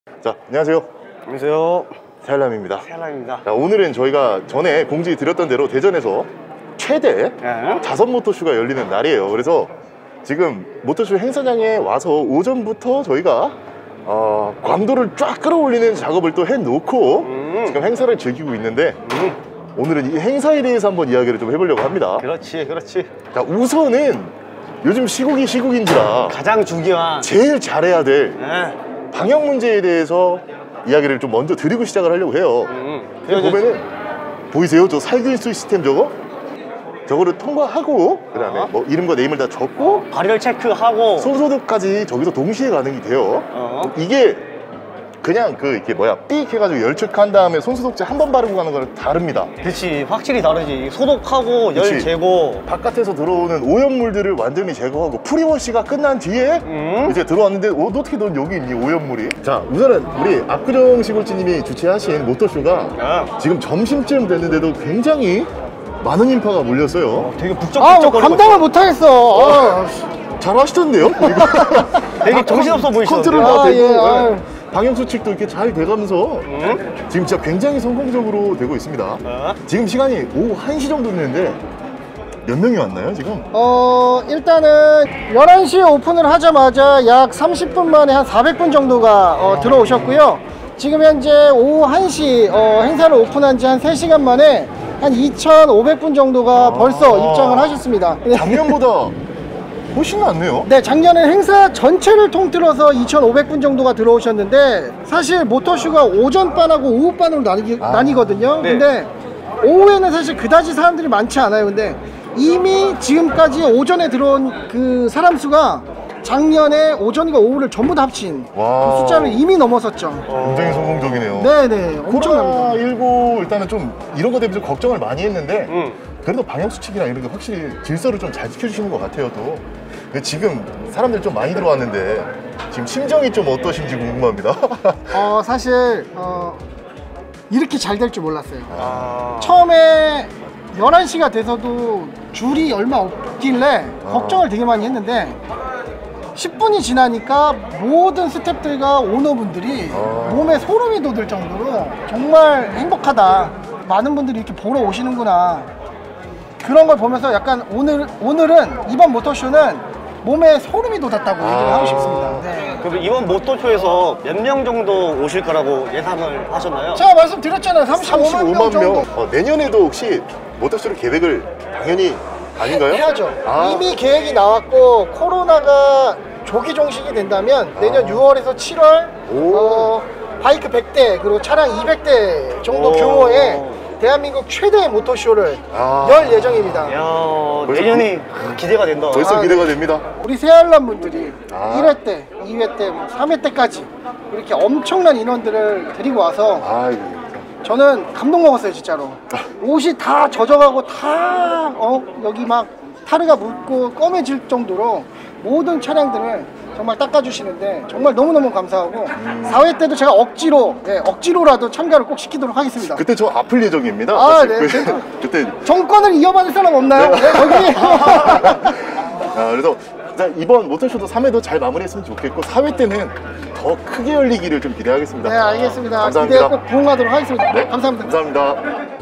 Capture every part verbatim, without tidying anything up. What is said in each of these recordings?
자, 안녕하세요. 안녕하세요. 세알람입니다. 세알람입니다. 자, 오늘은 저희가 전에 공지 드렸던 대로 대전에서 최대 네. 자선 모터쇼가 열리는 날이에요. 그래서 지금 모터쇼 행사장에 와서 오전부터 저희가 어, 광도를 쫙 끌어올리는 작업을 또 해놓고 음. 지금 행사를 즐기고 있는데 음. 오늘은 이 행사에 대해서 한번 이야기를 좀 해보려고 합니다. 그렇지, 그렇지. 자, 우선은 요즘 시국이 시국인지라 가장 중요한 제일 잘해야 될 네. 방역 문제에 대해서 이야기를 좀 먼저 드리고 시작을 하려고 해요. 음. 여기 보면은 보이세요? 저 살균 시스템 저거? 저거를 통과하고 그 다음에 어? 뭐 이름과 네임을 다 적고 발열 체크하고 손소독까지 저기서 동시에 가능이 돼요. 어? 이게 그냥 그 이렇게 뭐야 삑 해가지고 열측한 다음에 손소독제 한 번 바르고 가는 거랑 다릅니다. 그치, 확실히 다르지. 소독하고 열 그치. 제거, 바깥에서 들어오는 오염물들을 완전히 제거하고 프리워시가 끝난 뒤에 음? 이제 들어왔는데 어, 어떻게 넌 여기 있니 오염물이? 자, 우선은 우리 압구정 시골지님이 주최하신 모터쇼가 아. 지금 점심쯤 됐는데도 굉장히 많은 인파가 몰렸어요. 어, 되게 아, 북적북적 뭐 감당을 못하겠어. 아, 잘 하시던데요? 되게 정신없어 보이시던데. 컨트롤 다 아, 되고 예, 아유. 방역 수칙도 이렇게 잘 돼가면서 음? 지금 진짜 굉장히 성공적으로 되고 있습니다. 어? 지금 시간이 오후 한 시 정도 됐는데 몇 명이 왔나요 지금? 어, 일단은 열한 시에 오픈을 하자마자 약 삼십 분 만에 한 사백 분 정도가 어, 들어오셨고요. 지금 현재 오후 한 시 어, 행사를 오픈한 지 한 세 시간 만에 한 이천오백 분 정도가 아. 벌써 입장을 하셨습니다. 네. 작년보다 훨씬 낫네요. 네, 작년에 행사 전체를 통틀어서 이천오백 분 정도가 들어오셨는데 사실 모터쇼가 오전반하고 오후반으로 나뉘, 아. 나뉘거든요. 네. 근데 오후에는 사실 그다지 사람들이 많지 않아요. 근데 이미 지금까지 오전에 들어온 그 사람 수가 작년에 오전과 오후를 전부 다 합친 와. 그 숫자를 이미 넘어섰죠. 굉장히 성공적이네요. 네네, 엄청납니다. 코로나십구 일단은 좀 이런 거 때문에 좀 걱정을 많이 했는데 음. 그래도 방역 수칙이랑 이런 게 확실히 질서를 좀 잘 지켜주시는 것 같아요. 또 근데 지금 사람들 좀 많이 들어왔는데 지금 심정이 좀 어떠신지 궁금합니다. 어, 사실 어, 이렇게 잘 될 줄 몰랐어요. 아. 처음에 열한 시가 돼서도 줄이 얼마 없길래 걱정을 되게 많이 했는데 십 분이 지나니까 모든 스태프들과 오너분들이 아. 몸에 소름이 돋을 정도로 정말 행복하다. 많은 분들이 이렇게 보러 오시는구나. 그런 걸 보면서 약간 오늘, 오늘은 이번 모터쇼는 몸에 소름이 돋았다고 얘기를 아. 하고 싶습니다. 네. 그럼 이번 모터쇼에서 몇 명 정도 오실 거라고 예상을 하셨나요? 제가 말씀드렸잖아요. 삼십오만 명 삼십오만 정도. 명. 어, 내년에도 혹시 모터쇼를 계획을 당연히 아닌가요? 해야죠. 아. 이미 계획이 나왔고 코로나가 조기 종식이 된다면 내년 아. 유월에서 칠월 오. 어, 바이크 백 대 그리고 차량 이백 대 정도 오. 규모의 대한민국 최대의 모터쇼를 아. 열 예정입니다. 야, 벌써 내년이 기대가 된다. 벌써 아, 기대가 네. 됩니다. 우리 새알람 분들이 아. 일 회 때, 이 회 때, 삼 회 때까지 이렇게 엄청난 인원들을 데리고 와서 아이고. 저는 감동 먹었어요 진짜로. 옷이 다 젖어가고 다 어, 여기 막 타르가 묻고 검해질 정도로 모든 차량들을 정말 닦아주시는데 정말 너무너무 감사하고 음. 사 회 때도 제가 억지로 네, 억지로라도 참가를 꼭 시키도록 하겠습니다. 그때 저 아플 예정입니다. 아, 사실. 네. 그- 진짜. 그때 정권을 이어받을 사람 없나요? 네, 여기. 아, 그래서 일단 이번 모터쇼도 삼 회도 잘 마무리했으면 좋겠고 사 회 때는 더 크게 열리기를 좀 기대하겠습니다. 네, 알겠습니다. 감사합니다. 기대 꼭 부응하도록 하겠습니다. 네, 감사합니다. 감사합니다.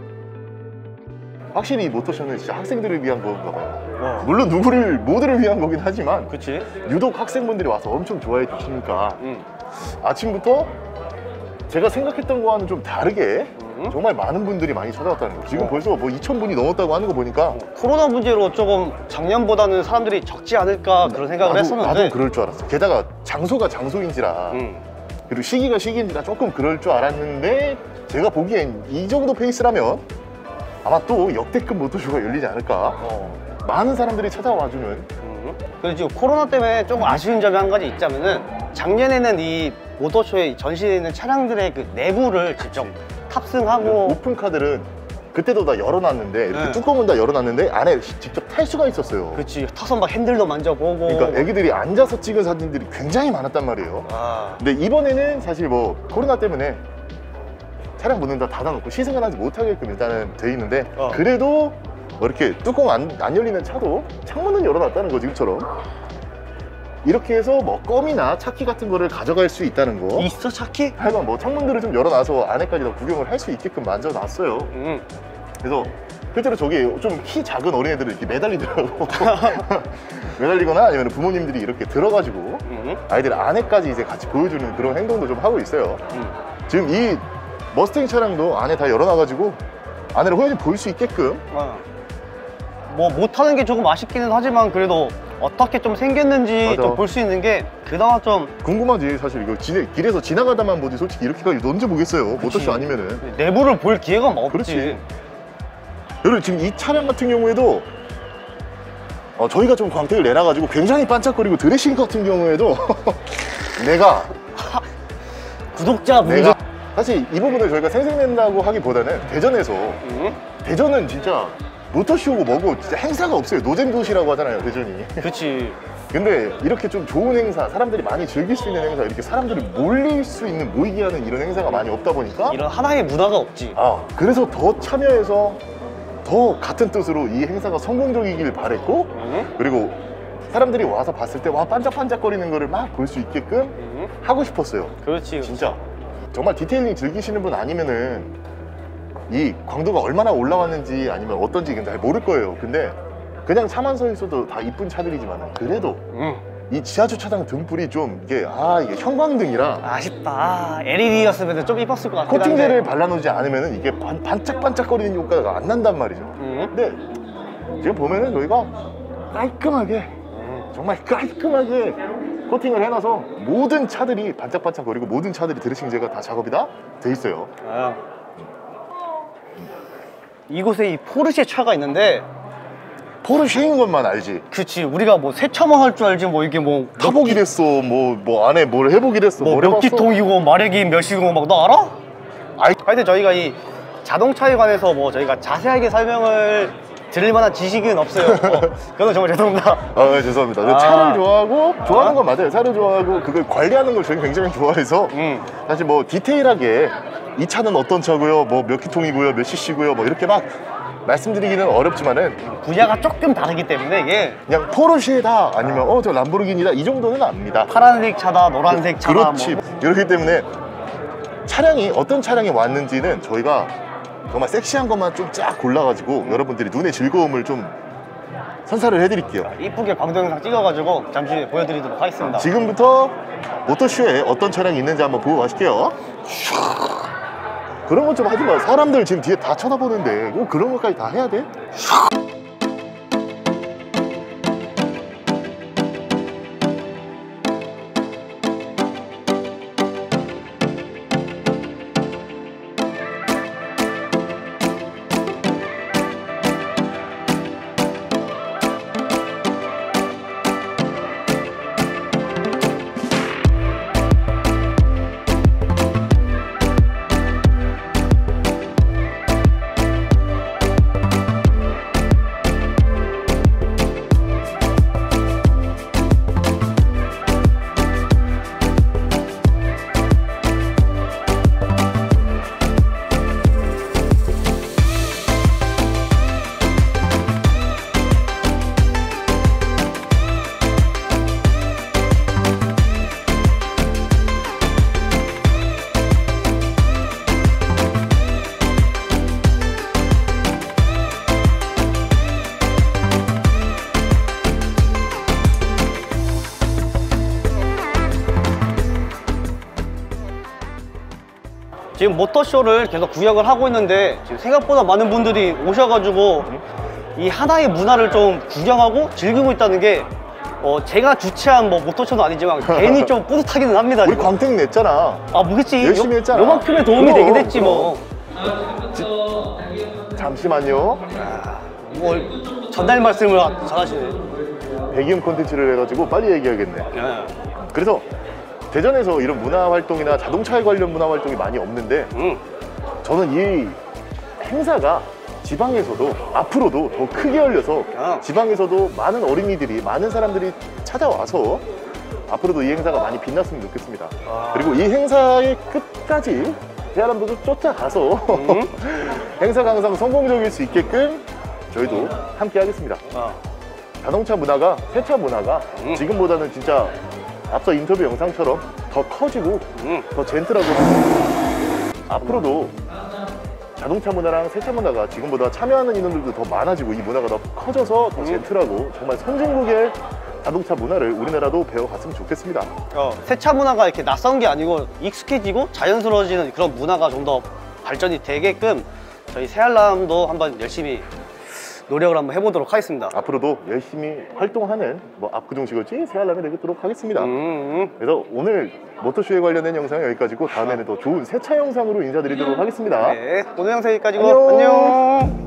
확실히 이 모터쇼는 진짜 학생들을 위한 건가 봐요. 와. 물론 누구를 모두를 위한 거긴 하지만 그치? 유독 학생분들이 와서 엄청 좋아해 주시니까 응. 아침부터 제가 생각했던 거와는 좀 다르게 음. 정말 많은 분들이 많이 찾아왔다는 거. 지금 어. 벌써 뭐 이천 분이 넘었다고 하는 거 보니까 코로나 문제로 조금 작년보다는 사람들이 적지 않을까 그런 생각을 나도, 했었는데. 나도 그럴 줄 알았어. 게다가 장소가 장소인지라 응. 그리고 시기가 시기인지라 조금 그럴 줄 알았는데 제가 보기엔 이 정도 페이스라면 아마 또 역대급 모터쇼가 열리지 않을까. 어. 많은 사람들이 찾아와주는. 음. 그리고 지금 코로나 때문에 조금 아쉬운 점이 한 가지 있자면은 작년에는 이 모터쇼에 전시되어 있는 차량들의 그 내부를 직접 탑승하고 오픈카들은 그때도 다 열어놨는데 이렇게 네. 뚜껑은 다 열어놨는데 안에 직접 탈 수가 있었어요. 그치 타서 막 핸들도 만져보고. 그러니까 애기들이 앉아서 찍은 사진들이 굉장히 많았단 말이에요. 아. 근데 이번에는 사실 뭐 코로나 때문에 차량 문은 다 닫아놓고 시승을 하지 못하게끔 일단은 돼 있는데 어. 그래도 뭐 이렇게 뚜껑 안, 안 열리는 차도 창문은 열어놨다는 거 지금처럼 이렇게 해서 뭐 껌이나 차키 같은 거를 가져갈 수 있다는 거. 있어 차키? 하여간 뭐 창문들을 좀 열어놔서 안에까지 다 구경을 할 수 있게끔 만져놨어요. 음. 그래서 실제로 저기 좀 키 작은 어린애들은 이렇게 매달리더라고. 매달리거나 아니면 부모님들이 이렇게 들어가지고 음. 아이들 안에까지 이제 같이 보여주는 그런 행동도 좀 하고 있어요. 음. 지금 이 머스탱 차량도 안에 다 열어놔가지고 안에를 호연히 볼 수 있게끔. 어. 뭐 못하는 게 조금 아쉽기는 하지만 그래도 어떻게 좀 생겼는지 맞아. 좀 볼 수 있는 게 그나마 좀 궁금하지. 사실 이거 지내, 길에서 지나가다만 보지 솔직히 이렇게까지 언제 보겠어요. 그치. 모터쇼 아니면은. 내부를 볼 기회가 없지. 그렇지. 여러분 지금 이 차량 같은 경우에도 어, 저희가 좀 광택을 내놔가지고 굉장히 반짝거리고 드레싱 같은 경우에도 내가 구독자분들 내가 사실 이 부분을 저희가 생색낸다고 하기보다는 대전에서 음? 대전은 진짜 모터쇼고 뭐고 진짜 행사가 없어요. 노잼 도시라고 하잖아요, 대전이. 그치. 근데 이렇게 좀 좋은 행사, 사람들이 많이 즐길 수 있는 행사, 이렇게 사람들이 몰릴 수 있는, 모이게 하는 이런 행사가 많이 없다 보니까 이런 하나의 문화가 없지. 아, 그래서 더 참여해서 더 같은 뜻으로 이 행사가 성공적이길 바랬고, 음? 그리고 사람들이 와서 봤을 때 와 반짝반짝거리는 거를 막 볼 수 있게끔 음? 하고 싶었어요. 그렇지. 진짜 정말 디테일링 즐기시는 분 아니면은 이 광도가 얼마나 올라왔는지 아니면 어떤지 잘 모를 거예요. 근데 그냥 차만 서 있어도 다 이쁜 차들이지만 그래도 음. 이 지하주차장 등불이 좀 이게 아 이게 형광등이라 아쉽다. 아, 엘이디였으면 좀 이뻤을 것 같긴 한데. 코팅제를 발라놓지 않으면 이게 반, 반짝반짝거리는 효과가 안 난단 말이죠. 음? 근데 지금 보면은 저희가 깔끔하게 음. 정말 깔끔하게 코팅을 해놔서 모든 차들이 반짝반짝거리고 모든 차들이 드레싱제가 다 작업이 다 돼 있어요. 아. 이곳에 이 포르쉐 차가 있는데 포르쉐인 것만 알지. 그치 우리가 뭐 세차만 할 줄 알지 뭐 이게 뭐 타보기랬어, 뭐, 뭐 안에 뭘 해보기랬어, 뭐 뭘 몇 해봤어. 기통이고 마력이 몇이고 막 너 알아? 아이. 하여튼 저희가 이 자동차에 관해서 뭐 저희가 자세하게 설명을 드릴 만한 지식은 없어요. 어, 그건 정말 죄송합니다. 아, 네, 죄송합니다. 아. 차를 좋아하고, 좋아하는 건 맞아요. 차를 좋아하고, 그걸 관리하는 걸 저희 굉장히 좋아해서, 음. 사실 뭐 디테일하게 이 차는 어떤 차고요, 뭐 몇 기통이고요, 몇 씨씨고요, 뭐 이렇게 막 말씀드리기는 어렵지만은 분야가 조금 다르기 때문에 이게 그냥 포르쉐다 아니면 어 저 람보르기니다 이 정도는 압니다. 파란색 차다, 노란색 차다. 그렇지. 뭐. 그렇기 때문에 차량이 어떤 차량이 왔는지는 저희가 정말 섹시한 것만 좀 쫙 골라가지고 여러분들이 눈의 즐거움을 좀 선사를 해드릴게요. 이쁘게 광고 영상 찍어가지고 잠시 보여드리도록 하겠습니다. 지금부터 모터쇼에 어떤 차량이 있는지 한번 보고 가실게요. 그런 것 좀 하지 마. 사람들 지금 뒤에 다 쳐다보는데 뭐 그런 것까지 다 해야 돼? 지금 모터쇼를 계속 구경을 하고 있는데 지금 생각보다 많은 분들이 오셔가지고 이 하나의 문화를 좀 구경하고 즐기고 있다는 게 어, 제가 주최한 뭐 모터쇼는 아니지만 괜히 좀 뿌듯하기는 합니다. 우리 지금. 광택 냈잖아. 아 뭐겠지. 열심히 요, 했잖아. 요만큼의 도움이 그럼, 되긴 했지 뭐. 잠시만요. 뭐 전달 말씀을 잘하시네. 배기음 콘텐츠를 해가지고 빨리 얘기하겠네. 예. 그래서 대전에서 이런 문화 활동이나 자동차에 관련 문화 활동이 많이 없는데 음. 저는 이 행사가 지방에서도 앞으로도 더 크게 열려서 아. 지방에서도 많은 어린이들이 많은 사람들이 찾아와서 앞으로도 이 행사가 많이 빛났으면 좋겠습니다. 아. 그리고 이 행사의 끝까지 대한민국도 쫓아가서 음? 행사가 항상 성공적일 수 있게끔 저희도 함께 하겠습니다. 아. 자동차 문화가, 세차 문화가 음. 지금보다는 진짜 앞서 인터뷰 영상처럼 더 커지고 음. 더 젠틀하고 앞으로도 자동차 문화랑 세차 문화가 지금보다 참여하는 인원들도 더 많아지고 이 문화가 더 커져서 더 젠틀하고 정말 선진국의 자동차 문화를 우리나라도 배워갔으면 좋겠습니다. 어, 세차 문화가 이렇게 낯선 게 아니고 익숙해지고 자연스러워지는 그런 문화가 좀 더 발전이 되게끔 저희 새알람도 한번 열심히 노력을 한번 해보도록 하겠습니다. 앞으로도 열심히 활동하는 뭐 압구정시골지 새알람이 되도록 하겠습니다. 음, 음. 그래서 오늘 모터쇼에 관련된 영상은 여기까지고 다음에는 더 좋은 세차 영상으로 인사드리도록 하겠습니다. 네, 오늘 영상 여기까지고 안녕. 안녕.